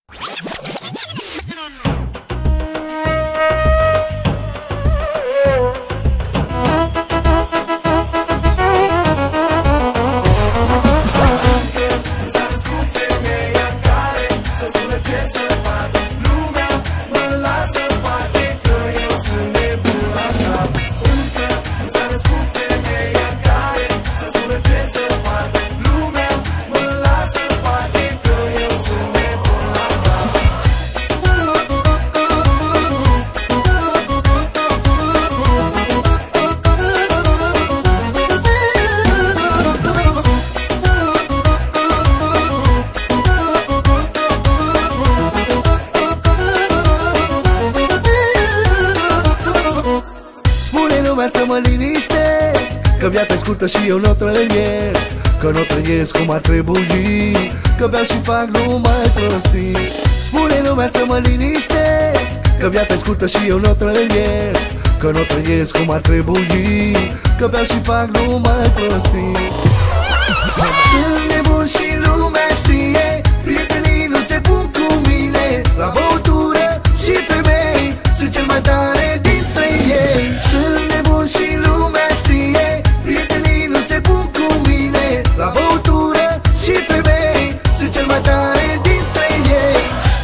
Să mă liniștesc, că viața e scurtă și eu n-o trăiesc, că n-o trăiesc cum ar trebui, că beau și fac numai prostii. Spune lumea să mă liniștesc, că viața e scurtă și eu n-o trăiesc, că n-o trăiesc cum ar trebui, că beau și fac numai prostii. Sunt nebun și lumea știe, prietenii nu se pun cu mine, la băutură și femei sunt cel mai tare dintre ei. Sunt nebun și lumea știe, prietenii nu se pun cu mine, la băutură și femei sunt cel mai tare dintre ei.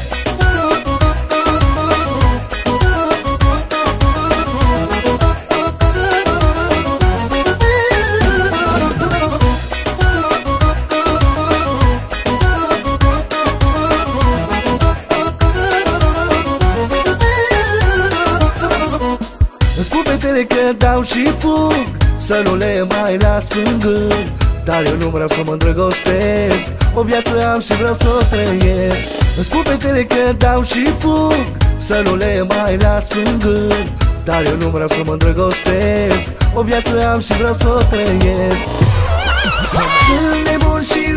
Îmi spun fetele că dau și fug, să nu le mai las plângând, dar eu nu vreau să mă îndrăgostesc, o viață am și vreau să o trăiesc. Îmi spun fetele că dau și fug, să nu le mai las plângând, dar eu nu vreau să mă îndrăgostesc, o viață am și vreau să o trăiesc. Sunt nebun și